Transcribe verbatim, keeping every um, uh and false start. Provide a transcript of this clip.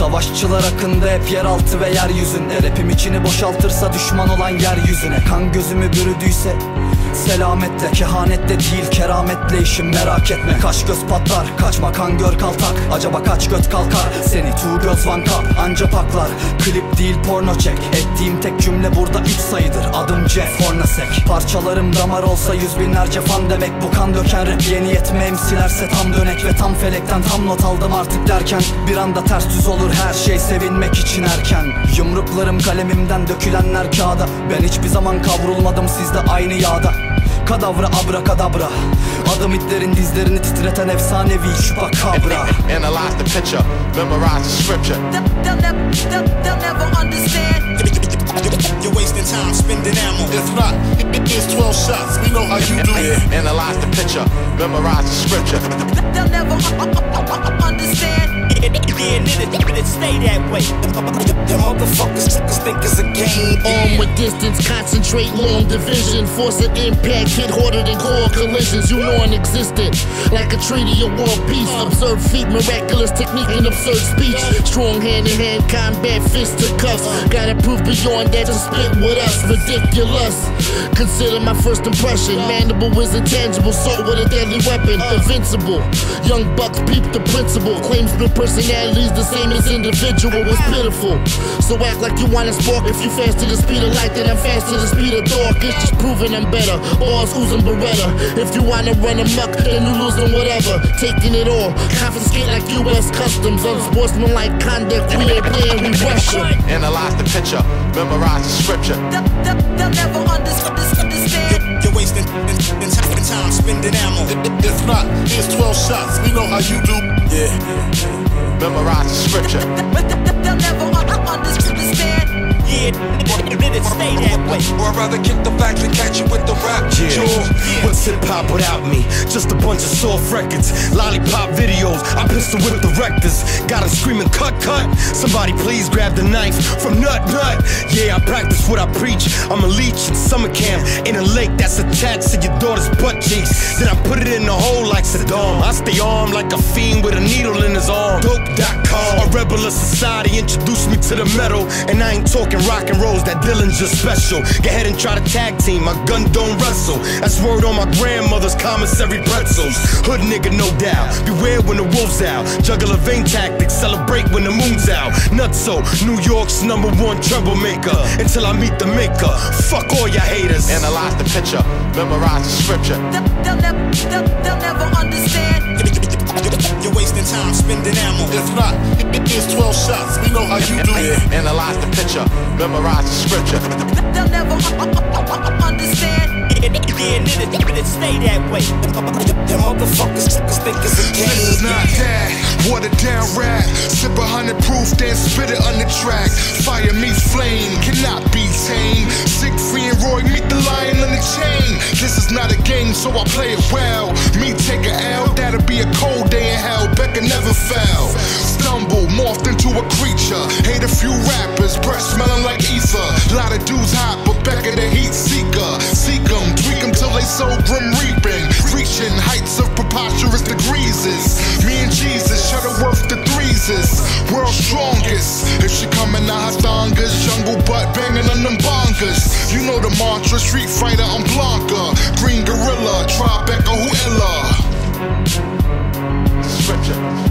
Savaşçılar akında hep yeraltı ve yeryüzünde. Rapim içini boşaltırsa düşman olan yeryüzüne. Kan gözümü bürüdüyse selametle, kehanetle değil kerametle işim, merak etme. Kaş göz patlar, kaçma kan gör kaltak. Acaba kaç göt kalkar seni tu göz vanka anca paklar. Klip değil porno çek, ettiğim tek cümle burada üç sayıdır. Adım Jeff Hornacek. Parçalarım damar olsa yüz binlerce fan demek. Bu kan döken rap yeni yetme emsilerse tam dönek. Ve tam felekten tam not aldım artık derken bir anda ters düz olur her şey, sevinmek için erken. Yumruklarım kalemimden dökülenler kağıda. Ben hiçbir zaman kavrulmadım sizde aynı yağda. Kadavra abrakadabra, adım itlerin dizlerini titreten efsanevi chupacabra. Analyze the picture, memorize the scripture. They'll never, they'll, they'll never understand. You're wasting time spending ammo. If not, it's twelve shots, we know how you do it. Analyze the picture, memorize the scripture. They'll never understand. Yeah, nigga, it stay that way. Them motherfuckers think it's a game. Armed with distance, concentrate long division. Force an impact, hit harder than core collisions. You non-existent, like a treaty of war peace. Observe feet, miraculous technique and absurd speech. Strong hand in hand combat, fist to cuffs. Gotta prove beyond that to spit with us. Ridiculous. Consider my first impression. Mandible is intangible, sword with a deadly weapon. Invincible. Young bucks peep the principle. Claims no personalities the same as individual. Was pitiful. So act like you wanna spark. If you fast to the speed of light, then I'm fast to the speed of dark. It's just proving I'm better. Bars oozing Beretta. If you wanna run amok, then you losing whatever. Taking it all. Confiscate like U S Customs. Unsportsmanlike conduct. We ain't playing, we Russia. Analyze the picture, memorize the scripture. They'll, they'll, they'll never understand. You're wasting time spending ammo. If not, it's twelve shots, we know how you do. Yeah. Memorize the scripture. They'll never understand. Yeah, it stay that way. Or I'd rather kick the facts and catch you with the rap. Yeah. yeah. What's hip hop without me? Just a bunch of soft records, lollipop videos. I pistol whip the rectors. Got 'em screaming, cut, cut. Somebody please grab the knife from Nut Nut. Yeah, I practice what I preach. I'm a leech in summer camp in a lake that's attached to your daughter's butt cheeks. Then I put it in the hole like Saddam. I stay armed like a fiend with a needle in his arm. Dope dot com. A rebel of society introduced me to the metal, and I ain't talking rock and rolls, that Dillinger special. Go ahead and try to tag team, my gun don't wrestle. That's word on my grandmother's commissary pretzels. Hood nigga, no doubt. Beware when the wolf's out. Juggle a vein tactics, celebrate when the moon's out. Nutso, New York's number one troublemaker. Until I meet the maker. Fuck all ya haters. Analyze the picture, memorize the scripture. They'll, they'll, never, they'll, they'll never understand. You're wasting time spending ammo. If not, it's twelve shots, we know how you do it. Analyze the picture, memorize the scripture. They'll never understand. Yeah, nigga, it stay that way. Them motherfuckers think it's a game. This is not that, watered down rap. Sip a hundred proof, then spit it on the track. Fire meets flame, cannot be tamed. Siegfried and Roy meet the lion on the chain. This is not a game, so I play it well. Me take a L, that'll be a cold day in hell. Becca never fell. Stumble, morphed into a creature. Hate a few rappers, breath smelling like ether. Lot of dudes hot, but Becca the heat seeker. Seek 'em, tweak 'em till they so grim reaping. Reaching heights of preposterous degrees. Me and Jesus, Shutterworth the threes is world's strongest. If she coming out her thongas, jungle butt banging on them bongers. You know the mantra, Street Fighter, I'm Blanca. Green Gorilla, Tribeca, who illa? Scripture.